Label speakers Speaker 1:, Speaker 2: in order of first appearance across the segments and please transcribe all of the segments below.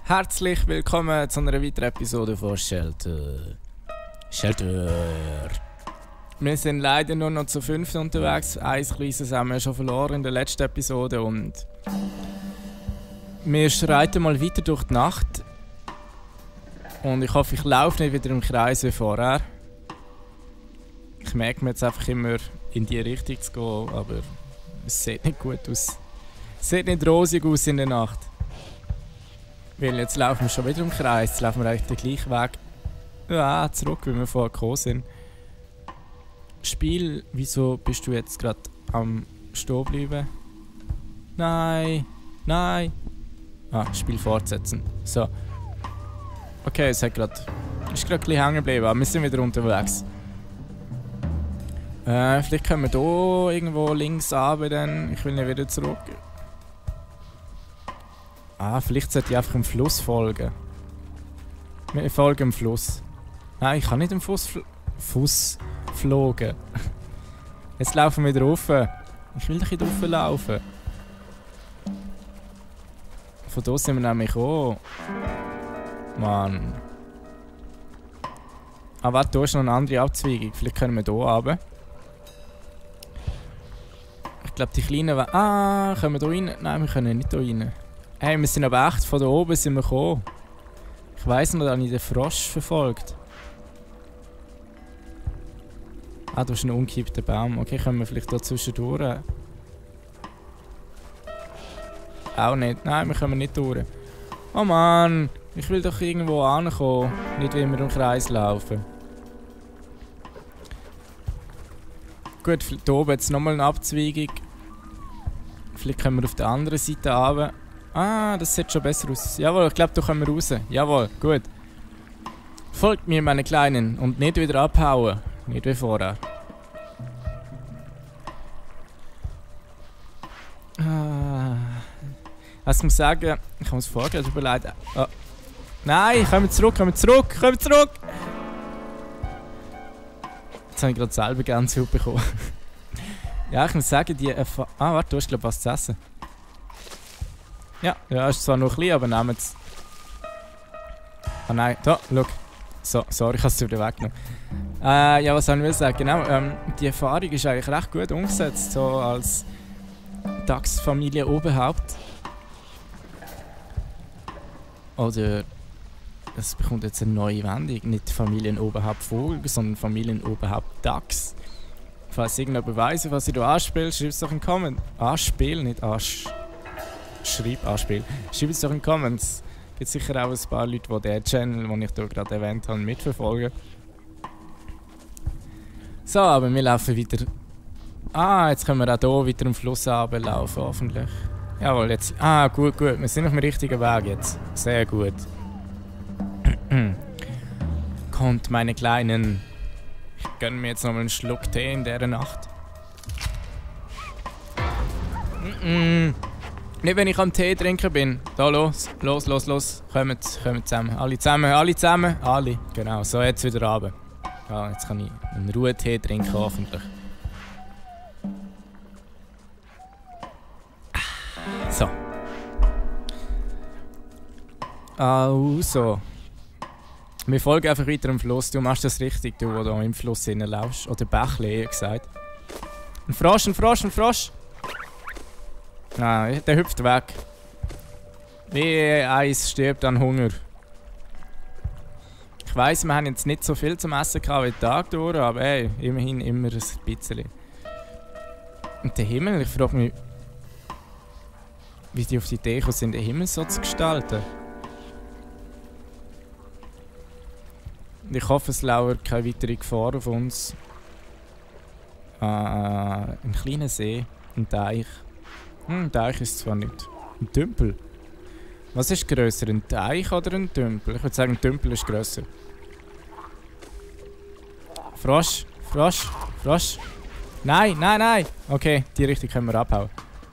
Speaker 1: Herzlich willkommen zu einer weiteren Episode von Shelter. Wir sind leider nur noch zu 5 unterwegs. Ein kleines haben wir schon verloren in der letzten Episode und wir schreiten mal weiter durch die Nacht. Und ich hoffe, ich laufe nicht wieder im Kreis wie vorher. Ich merke mir jetzt einfach immer in die Richtung zu gehen, aber es sieht nicht gut aus. Es sieht nicht rosig aus in der Nacht. Weil jetzt laufen wir schon wieder im Kreis, jetzt laufen wir eigentlich den gleichen Weg zurück, wie wir vorher gekommen sind. Spiel, wieso bist du jetzt gerade am Stehen bleiben? Nein, nein. Spiel fortsetzen. So. Okay, es hat ist gerade ein bisschen hängen geblieben, aber wir sind wieder unterwegs. Vielleicht können wir hier irgendwo links runter, dann. Ich will nicht wieder zurück. Vielleicht sollte ich einfach dem Fluss folgen. Wir folgen dem Fluss. Nein, ich kann nicht dem Fuß flogen. Jetzt laufen wir wieder rauf. Ich will doch nicht rauf laufen. Von hier sind wir nämlich auch. Mann. Warte, da ist noch eine andere Abzweigung. Vielleicht können wir hier runter. Ich glaube, die kleinen... können wir hier rein? Nein, wir können nicht hier rein. Hey, wir sind aber echt von da oben sind wir gekommen. Ich weiss noch, dass ich den Frosch verfolgt. Da ist ein umgekippter Baum. Okay, können wir vielleicht da zwischendurch? Auch nicht. Nein, wir kommen nicht durch. Oh Mann, ich will doch irgendwo ankommen. Nicht wie wir im Kreis laufen. Gut, hier oben jetzt nochmal eine Abzweigung. Vielleicht können wir auf der anderen Seite runter. Das sieht schon besser aus. Jawohl, ich glaube, da können wir raus. Jawohl, gut. Folgt mir, meine Kleinen, und nicht wieder abhauen. Nicht wie vorher. Was ich muss sagen, ich habe es vorher gerade überlegt. Nein, kommen wir zurück, kommen wir zurück, kommen wir zurück! Jetzt habe ich gerade selber Gänsehaut bekommen. Ja, ich muss sagen, die warte, du hast glaube ich was zu essen. Ja, ist zwar noch ein bisschen, aber nehmen es. Nein, da, schau. So, sorry, ich habe es wieder weggenommen. Ja, was soll ich sagen? Genau, die Erfahrung ist eigentlich recht gut umgesetzt, so als Dachsfamilie Oberhaupt. Oder es bekommt jetzt eine neue Wendung, nicht Familienoberhaupt Vogel, sondern Familienoberhaupt Dachs. Falls irgendjemand weiss, was ich da anspiele, schreib es doch in den Comments. Anspiel, nicht Schreib Anspiel. Schreib es doch in den Comments. Es gibt sicher auch ein paar Leute, die den Channel, den ich hier gerade erwähnt habe, mitverfolgen. So, aber wir laufen weiter. Jetzt können wir auch hier weiter am Fluss runterlaufen, hoffentlich. Jawohl, jetzt. Gut. Wir sind auf dem richtigen Weg jetzt. Sehr gut. Kommt, meine Kleinen. Ich gönne mir jetzt noch mal einen Schluck Tee in dieser Nacht. Nicht, wenn ich am Tee trinken bin. Da, los. Kommt zusammen. Alle zusammen. Alle. Genau, so jetzt wieder runter. Ja, jetzt kann ich einen Ruhetee trinken, hoffentlich. So. Also. Wir folgen einfach weiter am Fluss. Du machst das richtig, du, der im Fluss hineinlaufst. Oder Bächle, eher gesagt. Ein Frosch! Der hüpft weg. Wie Eis stirbt an Hunger. Ich weiss, wir haben jetzt nicht so viel zum Essen gehabt wie den Tag durch, aber hey, immerhin immer ein bisschen. Und der Himmel, ich frage mich, wie die auf die Idee gekommen sind, den Himmel so zu gestalten. Ich hoffe, es lauert keine weitere Gefahr auf uns. Ein kleiner See, ein Teich. Ein Teich ist zwar nicht. Ein Tümpel. Was ist grösser, ein Teich oder ein Tümpel? Ich würde sagen, ein Tümpel ist grösser. Frosch. Nein. Okay, die Richtung können wir abhauen.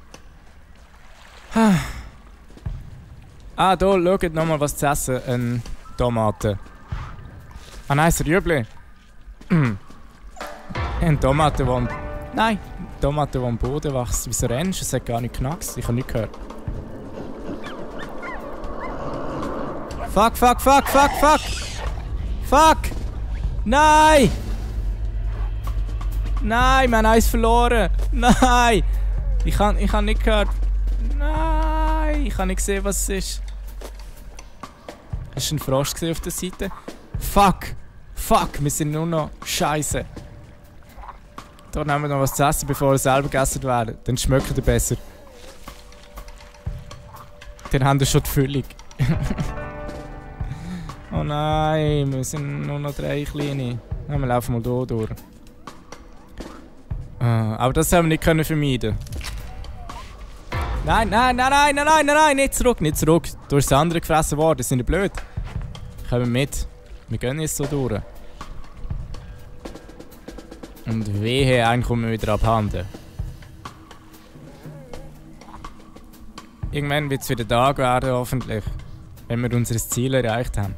Speaker 1: Da, schaut nochmal was zu essen. Eine Tomate. Nein, ist ein Rüebli. Eine Tomate, die... Nein, Tomate, die am Boden wächst. Wieso rennst du? Es hat gar nicht geknackst. Ich habe nichts gehört. Fuck, fuck, fuck, fuck, fuck! Fuck! Nein! Nein, wir haben eins verloren! Nein! Ich habe nicht gehört. Nein! Ich habe nicht gesehen, was es ist. Hast du einen Frosch gesehen auf der Seite? Fuck! Fuck! Wir sind nur noch Scheiße. Da nehmen wir noch was zu essen, bevor wir selber gegessen werden. Dann schmeckt er besser. Dann haben wir schon die Füllung. Oh nein, wir sind nur noch 3 kleine. Ja, wir laufen mal hier durch. Aber das haben wir nicht können vermeiden. Nein, nein, nein, nein, nein, nein, nein, nicht zurück, nicht zurück. Du hast das andere gefressen worden, das sind die blöd. Kommen mit. Wir gehen jetzt so durch. Und wehe, einen kommen wir wieder abhanden. Irgendwann wird es wieder Tag werden, hoffentlich. Wenn wir unser Ziel erreicht haben.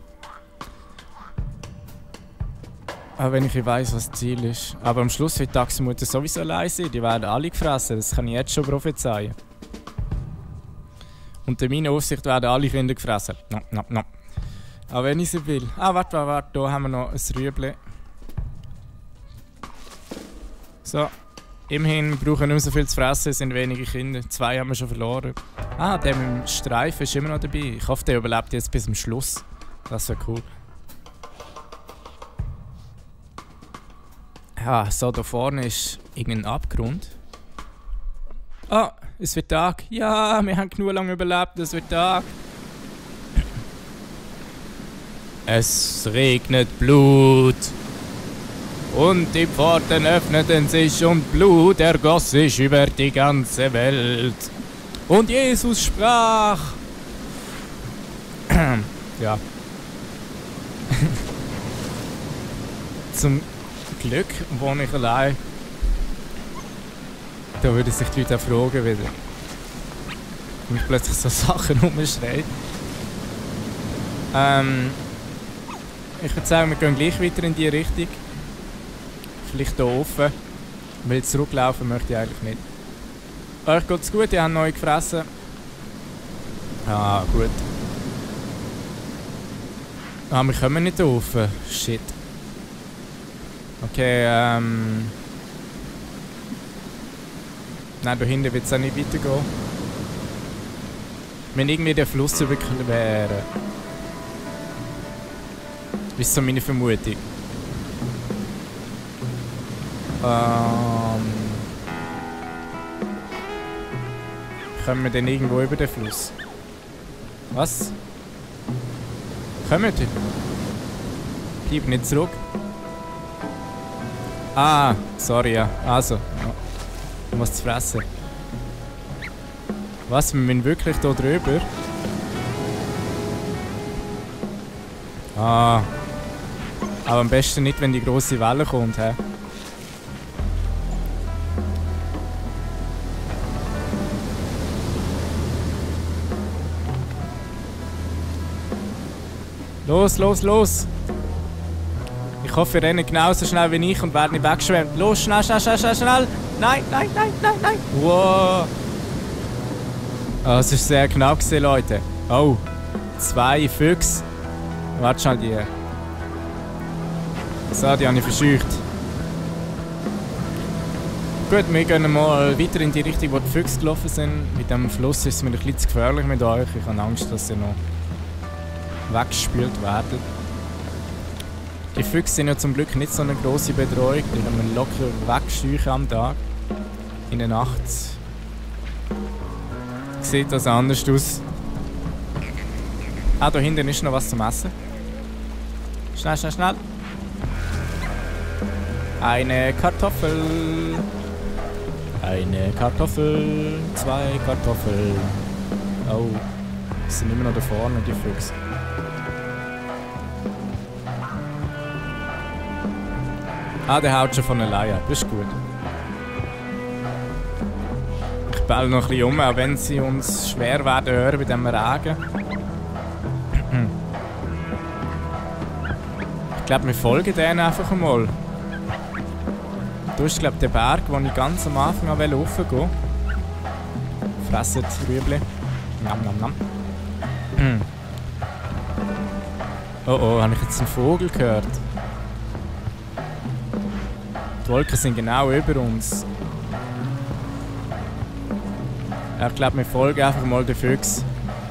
Speaker 1: Auch wenn ich weiss, was das Ziel ist. Aber am Schluss wird die Taximutter sowieso allein sein. Die werden alle gefressen, das kann ich jetzt schon prophezeien. Unter meiner Aufsicht werden alle Kinder gefressen. No, no, no. Auch wenn ich sie will. Ah, warte, warte, hier haben wir noch ein Rüebli. So. Immerhin wir brauchen nicht mehr so viel zu fressen, es sind wenige Kinder. 2 haben wir schon verloren. Ah, der mit dem Streifen ist immer noch dabei. Ich hoffe, der überlebt jetzt bis zum Schluss. Das wäre cool. Ja, so da vorne ist irgendein Abgrund. Ah, es wird Tag. Ja, wir haben genug lange überlebt, es wird Tag. Es regnet Blut. Und die Pforten öffneten sich und Blut ergoss sich über die ganze Welt. Und Jesus sprach. Ja. Zum Glück wohne ich allein. Da würden sich die Leute auch fragen wieder. Wenn ich plötzlich so Sachen rumschreie. Ich würde sagen, wir gehen gleich weiter in die Richtung. Vielleicht hier offen. Weil zurücklaufen möchte ich eigentlich nicht. Euch geht's gut, ihr habt neu gefressen. Ah, gut. Ah, wir kommen nicht offen. Shit. Okay, nein, da hinten wird es auch nicht weitergehen. Wenn irgendwie der Fluss überqueren. Das ist so meine Vermutung. Kommen wir denn irgendwo über den Fluss? Was? Kommen wir? Bleib nicht zurück. Ah, sorry, ja. Also, ja. Was zu fressen. Was? Wir müssen wirklich hier drüber? Ah. Aber am besten nicht, wenn die grosse Welle kommt, hä? Los, los, los! Ich hoffe, ihr rennt genauso schnell wie ich und werden nicht weggeschwemmt. Los, schnell, schnell, schnell, schnell, schnell! Nein, nein, nein, nein, nein! Wow! Oh, es war sehr knapp gewesen, Leute. Oh, 2 Füchse. Warte schnell, die. So, die habe ich verscheucht. Gut, wir gehen mal weiter in die Richtung, wo die Füchse gelaufen sind. Mit dem Fluss ist es mir ein bisschen zu gefährlich mit euch. Ich habe Angst, dass sie noch weggespült werden. Die Füchse sind ja zum Glück nicht so eine grosse Bedrohung. Die können wir locker wegscheuchen am Tag. In der Nacht sieht das anders aus. Ah, da hinten ist noch was zum Essen. Schnell, schnell, schnell. Eine Kartoffel. Eine Kartoffel. 2 Kartoffeln. Oh, die sind immer noch da vorne, die Füchse. Ah, der haut schon von alleine. Das ist gut. Ich baue noch ein bisschen um, auch wenn sie uns schwer werden hören bei diesem Regen. Ich glaube, wir folgen denen einfach einmal. Du ist, glaube ich, der Berg, wo ich ganz am Anfang raufgehen wollte. Fressen das Rüebli. Nam, nam, nam. Oh oh, habe ich jetzt einen Vogel gehört? Die Wolken sind genau über uns. Ich glaube, wir folgen einfach mal den Füchs.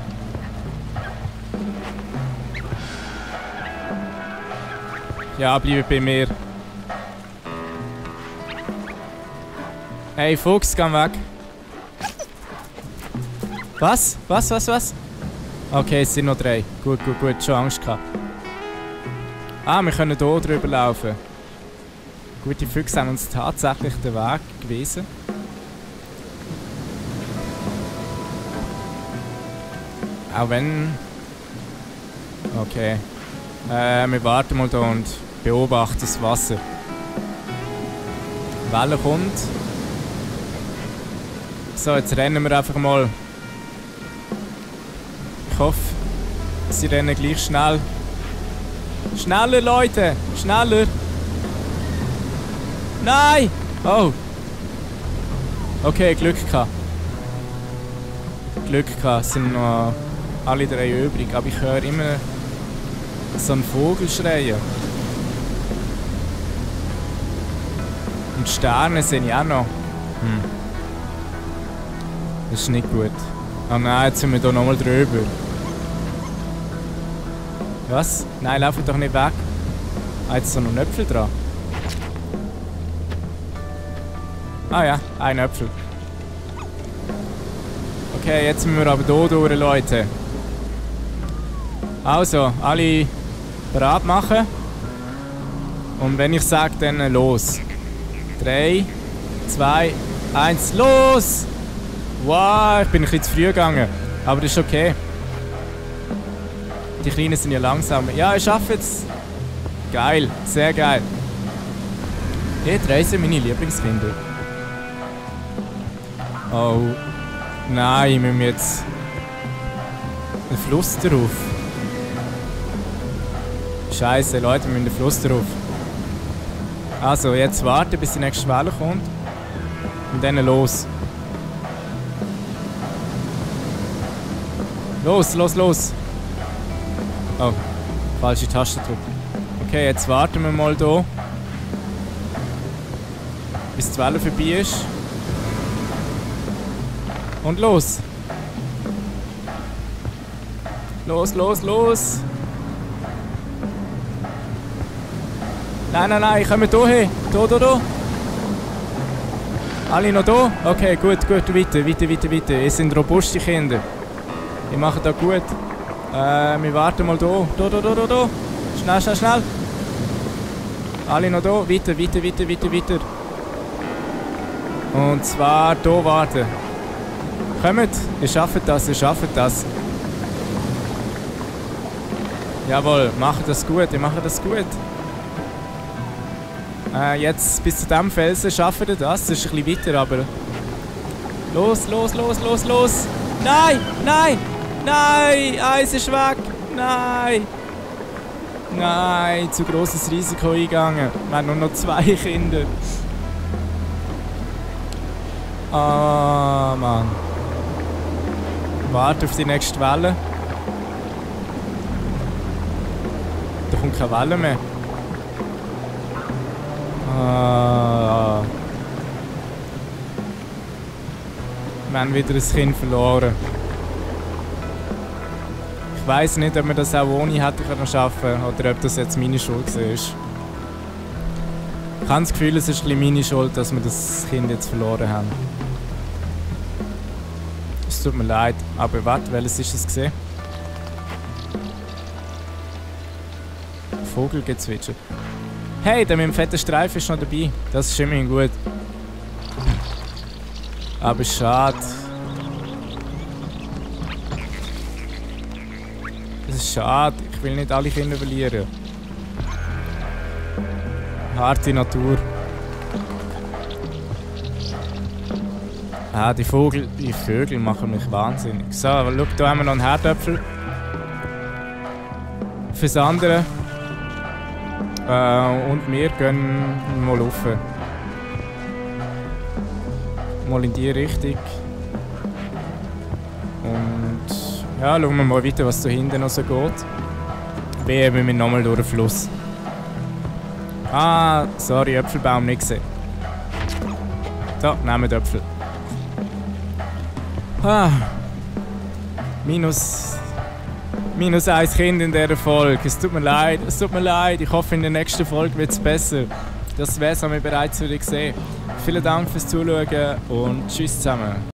Speaker 1: Ja, bleib bei mir. Hey, Fuchs, komm weg. Was? Was? Okay, es sind noch 3. Gut, schon Angst gehabt. Ah, wir können hier drüber laufen. Gut, die Füchse haben uns tatsächlich den Weg gewiesen. Auch wenn... Okay. Wir warten mal hier und beobachten das Wasser. Die Welle kommt. So, jetzt rennen wir einfach mal. Ich hoffe, sie rennen gleich schnell. Schneller, Leute! Schneller! Nein! Oh! Okay, Glück gehabt. Es sind noch alle 3 übrig, aber ich höre immer so einen Vogel schreien. Und Sterne sehe ich auch noch. Das ist nicht gut. Oh nein, jetzt sind wir hier nochmal drüber. Was? Nein, lauf doch nicht weg. Ah, jetzt ist noch ein Äpfel dran. Ah ja, ein Äpfel. Okay, jetzt müssen wir aber hier durch, Leute. Also, alle bereit machen. Und wenn ich sage, dann los. 3, 2, 1, los! Wow, ich bin ein bisschen zu früh gegangen. Aber das ist okay. Die Kleinen sind ja langsamer. Ja, ich schaffe es. Geil, sehr geil. Die 3 sind meine Lieblingskinder. Oh. Nein, wir müssen jetzt einen Fluss drauf. Scheiße, Leute, wir müssen den Fluss drauf. Also, jetzt warten, bis die nächste Welle kommt. Und dann los. Los. Oh, falsche Taste gedrückt. Okay, jetzt warten wir mal hier. Bis die Welle vorbei ist. Und los! Los! Nein, kommen hier hin! Hier! Alle noch hier? Okay, gut, weiter. Ihr seid robuste Kinder. Ihr macht das gut. Wir warten mal hier. Hier. Schnell. Alle noch hier. Weiter. Und zwar hier warten. Kommt, ihr schafft das. Jawohl, ihr macht das gut. Jetzt bis zu diesem Felsen schafft ihr das. Das ist ein bisschen weiter, aber... Los! Nein! Eis ist weg! Nein! Zu grosses Risiko eingegangen. Wir haben nur noch 2 Kinder. Ah, Mann. Warte auf die nächste Welle. Da kommt keine Welle mehr. Ah. Wir haben wieder ein Kind verloren. Ich weiss nicht, ob wir das auch ohne hätten schaffen können oder ob das jetzt meine Schuld war. Ich habe das Gefühl, es ist ein bisschen meine Schuld, dass wir das Kind jetzt verloren haben. Es tut mir leid, aber warte, welches ist es gesehen? Vogelgezwitscher. Hey, der mit dem fetten Streifen ist noch dabei. Das ist immerhin gut. Aber schade. Das ist schade. Ich will nicht alle Kinder verlieren. Harte Natur. Ah, die Vögel machen mich wahnsinnig. So, aber schau, hier haben wir noch einen Herdöpfel. Fürs andere. Und wir gehen mal rauf. Mal in die Richtung. Und ja, schauen wir mal weiter, was da hinten noch so geht. Wehe, wir müssen nochmal durch den Fluss. Ah, sorry, Äpfelbaum nicht gesehen. So, nehmen wir Äpfel. Ah. Minus 1 Kind in dieser Folge. Es tut mir leid, Ich hoffe, in der nächsten Folge wird es besser. Das wär's, haben wir bereits wieder gesehen. Vielen Dank fürs Zuschauen und tschüss zusammen.